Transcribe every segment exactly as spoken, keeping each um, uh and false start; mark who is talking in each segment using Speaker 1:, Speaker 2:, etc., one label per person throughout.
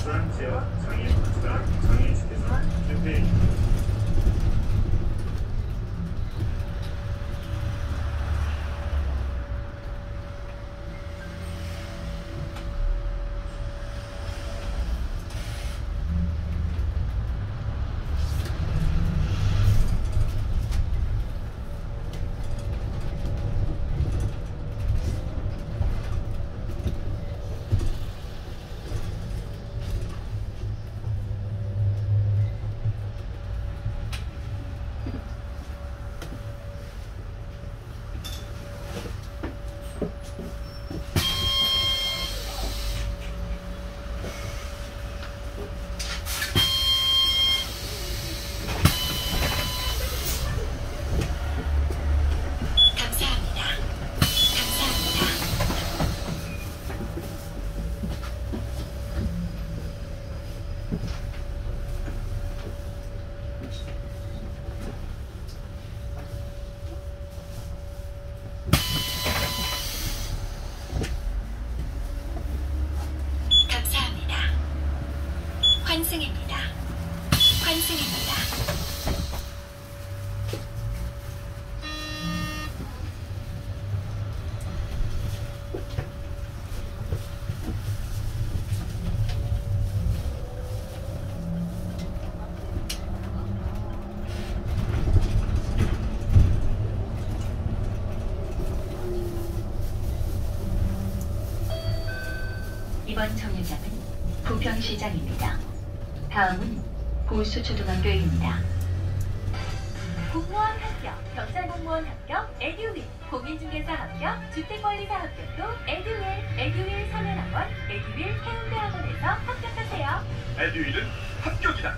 Speaker 1: 부산 지역 장애인 복지관 장애인축제소 김태희.
Speaker 2: 환승입니다. 환승입니다. 이번 정류장은 부평시장입니다. 다음은 보수초등학교입니다.
Speaker 3: 공무원 합격, 경찰공무원 합격, 에듀윌, 공인중개사 합격, 주택관리사 합격도 에듀윌, 에듀윌 서면학원, 에듀윌 해운대학원에서 합격하세요.
Speaker 1: 에듀윌은 합격이다.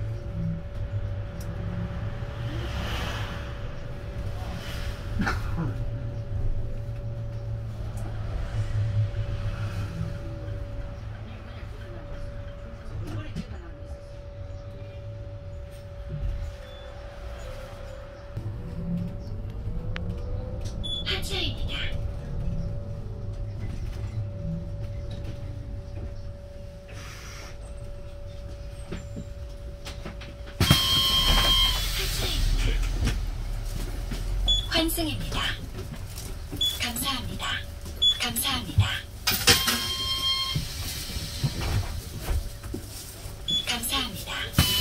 Speaker 2: 하차입니다. 환승입니다. 감사합니다. 감사합니다. 감사합니다.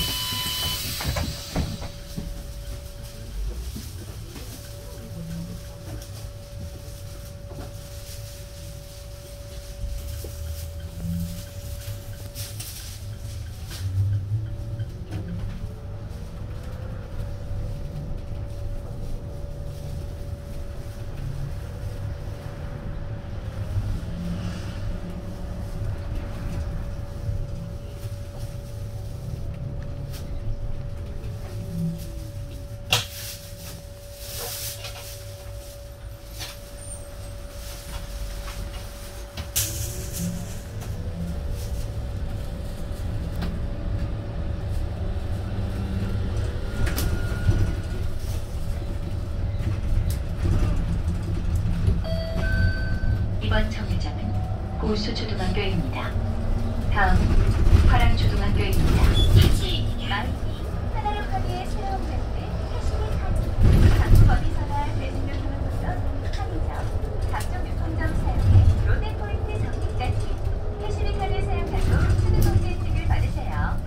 Speaker 2: 이번 정류장은 보수초등학교입니다. 다음 화랑초등학교입니다. 하차입니다.
Speaker 3: 하나로카드의 새로운 브랜드 캐시리 카드. 각 어디서나 대중교통을 보던 편의점, 각종 유통점 사용에 롯데포인트 적립까지 캐시리 카드 사용자도 수도통제 혜택을 받으세요.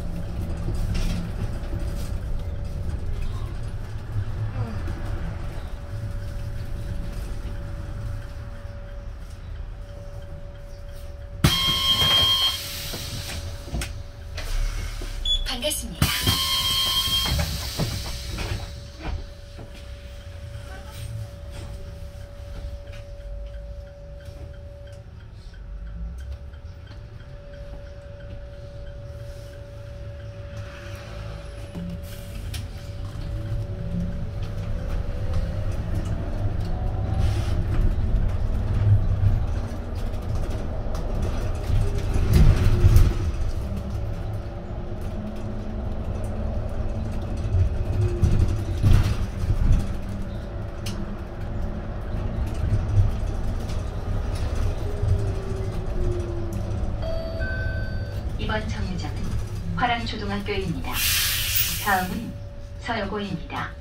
Speaker 2: 반갑습니다. 이번 정류장은 화랑초등학교입니다. 다음은 서여고입니다.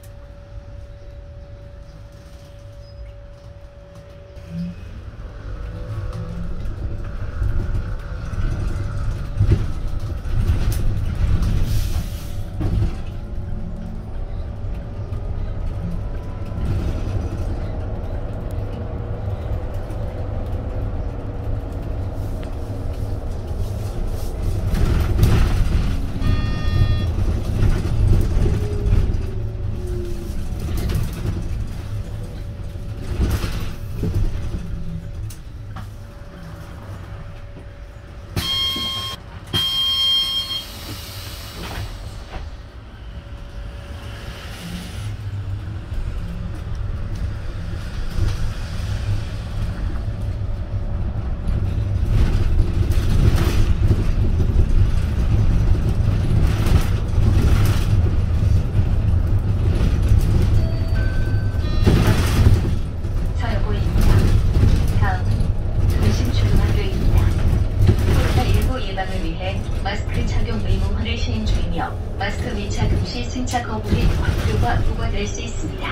Speaker 2: 마스크 착용 의무화를 시행 중이며 마스크 미착용 시 승차 거부 및 확률과 부과될 수 있습니다.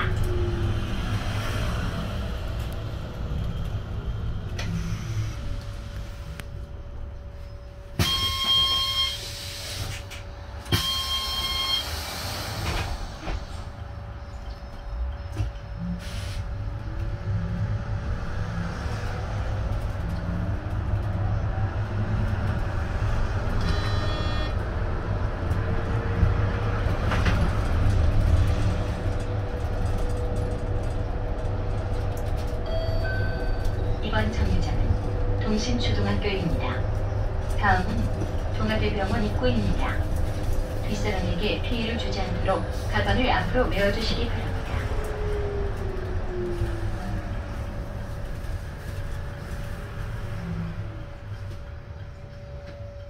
Speaker 2: 이번 정류장은 동신초등학교입니다. 다음은 동아대병원 입구입니다. 뒷사람에게 피해를 주지 않도록 가방을 앞으로 메어주시기 바랍니다.